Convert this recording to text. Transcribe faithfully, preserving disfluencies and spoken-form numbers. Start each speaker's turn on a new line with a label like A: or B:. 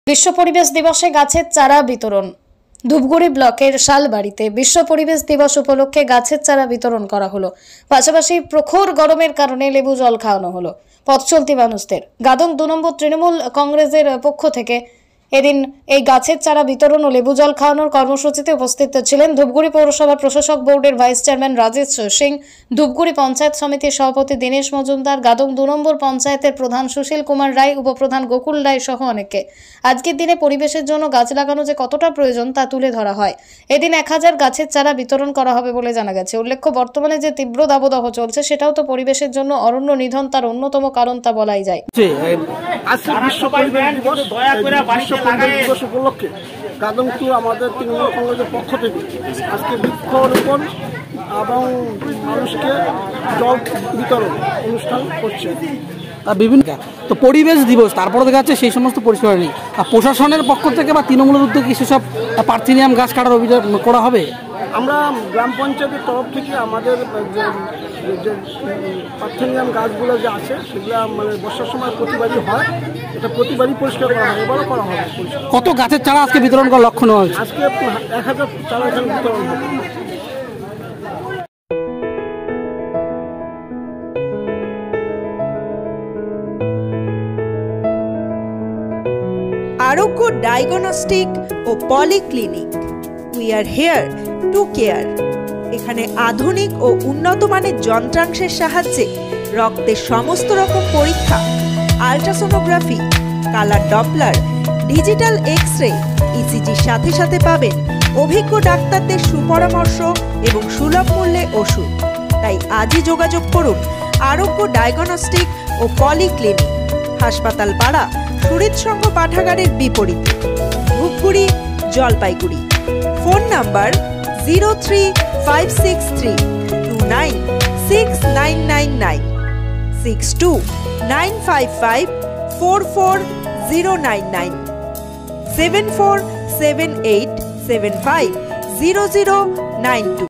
A: বিশ্ব পরিবেশ দিবসে গাছের চারা বিতরণ। ধূপগুড়ি ব্লকের শালবাড়িতে বিশ্ব পরিবেশ দিবস উপলক্ষে গাছের চারা বিতরণ করা হলো। পাশাপাশি প্রখর গরমের কারণে লেবু জল খাওয়ানো হলো পথ চলতি মানুষদের। গাদং দু নম্বর তৃণমূল কংগ্রেসের পক্ষ থেকে এদিন এই গাছের চারা বিতরণ ও লেবু জল খাওয়ানোর কর্মসূচিতে উপস্থিত ছিলেন ধূপগুড়ি পৌরসভা প্রশাসক বোর্ডের ভাইস চেয়ারম্যান রাজেশ সিং, ধূপগুড়ি পঞ্চায়েত সমিতির সভাপতি দীনেশ মজুমদার, গাদং দু নম্বর পঞ্চায়েতের প্রধান সুশীল কুমার রায়, উপপ্রধান গোকুল রায় সহ অনেকে। আজকের দিনে পরিবেশের জন্য গাছ লাগানো যে কতটা প্রয়োজন তা তুলে ধরা হয়। এদিন এক হাজার গাছের চারা বিতরণ করা হবে বলে জানা গেছে। উল্লেখ্য, বর্তমানে যে তীব্র দাবদাহ চলছে সেটাও তো পরিবেশের জন্য অরণ্য নিধন তার অন্যতম কারণ তা বলাই যায়।
B: দিবস উপলক্ষে গাদং টু আমাদের তৃণমূল কংগ্রেসের পক্ষ থেকে আজকে বৃক্ষরোপণ এবং মানুষকে জল বিতরণ অনুষ্ঠান করছে।
C: বিভিন্ন তো পরিবেশ দিবস তারপরে দেখা যাচ্ছে সেই সমস্ত পরিষেবা নেই। আর প্রশাসনের পক্ষ থেকে বা তৃণমূলের উদ্যোগে সেসব পার্থেনিয়াম গাছ কাটার অভিযান করা হবে।
B: আমরা গ্রাম পঞ্চায়েতের তরফ থেকে আমাদের যে পার্থেনিয়াম গাছগুলো যে আছে সেগুলো মানে বর্ষার সময় প্রতিবারই হয়, এটা প্রতিবারই পরিষ্কার করা হয়, এবারও করা হবে।
C: কত গাছের চারা আজকে বিতরণ করার লক্ষ্য নেওয়া হয়েছে?
B: আজকে এক হাজার চারা এখানে বিতরণ হবে।
D: আরোগ্য ডায়াগনস্টিক ও polyclinic, we are here to care. এখানে আধুনিক ও উন্নত মানের যন্ত্রাংশের সাহায্যে রক্তের সমস্ত রকম পরীক্ষা, ultrasonography, colour Doppler, digital X ray, ইসিজির সাথে সাথে পাবেন অভিজ্ঞ ডাক্তারদের সুপরামর্শ এবং সুলভ মূল্যে ওষুধ। তাই আজই যোগাযোগ করুন আরোগ্য ডায়াগনস্টিক ও পলিক্লিনিক, হাসপাতাল পাড়া, সুরিৎসংঘ পাঠাগারের বিপরীতে, Dhupguri, Jalpaiguri. Phone number zero three five six three two nine six nine nine nine, six two nine five five four four zero nine nine, seven four seven eight seven five zero zero nine two.